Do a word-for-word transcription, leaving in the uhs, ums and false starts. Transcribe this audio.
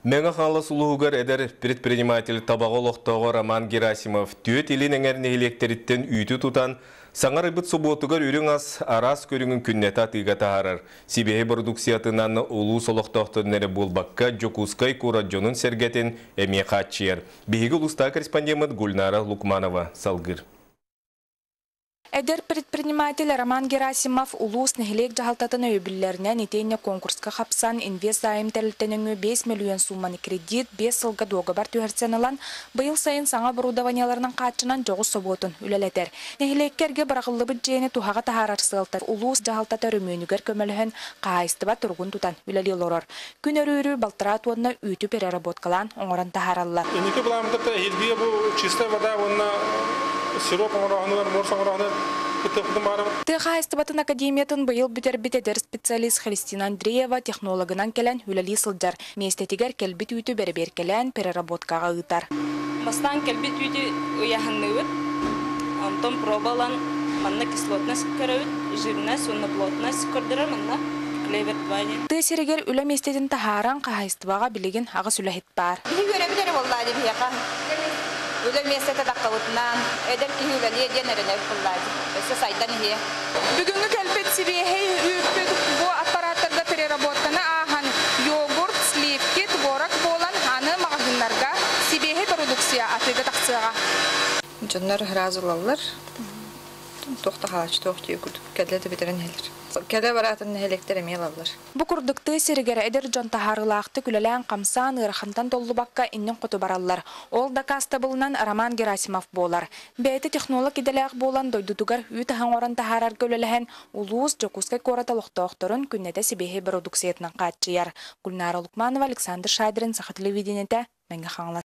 Мәңі қаңлы сұлуғығыр әдір предприниматель табағылықтығы Роман Герасимов түйет елін әңеріне электреттен үйті тұтан саңар ұбыт сұботығыр үрің ас арас көріңін күннеті атыға тағарыр. Сибейі продукциятынан ұлу солықтықтырнері болбаққа Жокускай Кураджонын сәргетін әме қатшияр. Бейгі ұлыста корреспондент Гульнара Лукманова салғыр. Эдер предприниматель Роман Герасимов улус нехилек жахалтатын өйбіллерінен етейіне конкурсқа қапсан инвест зайым тәліттеніңі бес миллион сумманы кредит бес сылға доғабар түйерсен алан, бұйыл сайын саңа бұрудаванияларының қатшынан жоғыз соботын үлелетер. Нехилеккерге бірақылы бүджейіні туғаға тахарар сылтар улус жахалтатар өмөнігер көміліхін қағайыстыба тұрғын тұтан үлелі лорор. Күн өрі балтыра туынна үйті переработкалан оңыран тахараллар. Сироп оңырағынығыр, морс оңырағынығыр, күттіқті барым. Тыға айстыбатын академиятын бұйыл бүтер бітедер специалист Христина Андреева технологынан келен үләлі сылдар. Местетігер келбіт үйті бәрі-бер келен переработкаға ұйтар. Бастан келбіт үйті ұяхынны өт, антон пробалан манна кислотна сүккері өт, жирна, сонна плотна сүккірдірі манна клевет вайне. Ты серегер үлі местетін тахаран қағайстыбаға білеген ағы сүләхет бар. Үлем местете даққалытынан, өдер ки үләлі еден әріне ұллайды. Өсі сайдан ие. Бүгінгі кәлбет сибейхей үйіппет бұ аппараттарда переработканы ахан йогурт, сливки, творог болан ханы мағазинларға сибейхей продукция атыға тақсыға. Жонлар ғыразылалар. Тоқта қалач, тоқта үйгіді. Кәдлеті бетерін елер. Кәлі баратын электр емел алыр. Бұ күрдікті серігері әдір жон тахарылақты күлілән қамсан ұрақынтан толы баққа иннен құты баралар. Ол да кастабылынан Роман Герасимов болар. Бәйті технолог еделәқ болан дойдудугар үй тахан оран тахарар көліліхен улуыз Жокускай Кураталықтықтырын күннеті себейхе продукциятынан қатчияр. Гульнара Лукманова, Александр Шайдрин, Сахат телевидениеті, Мәңгі Хаңлар.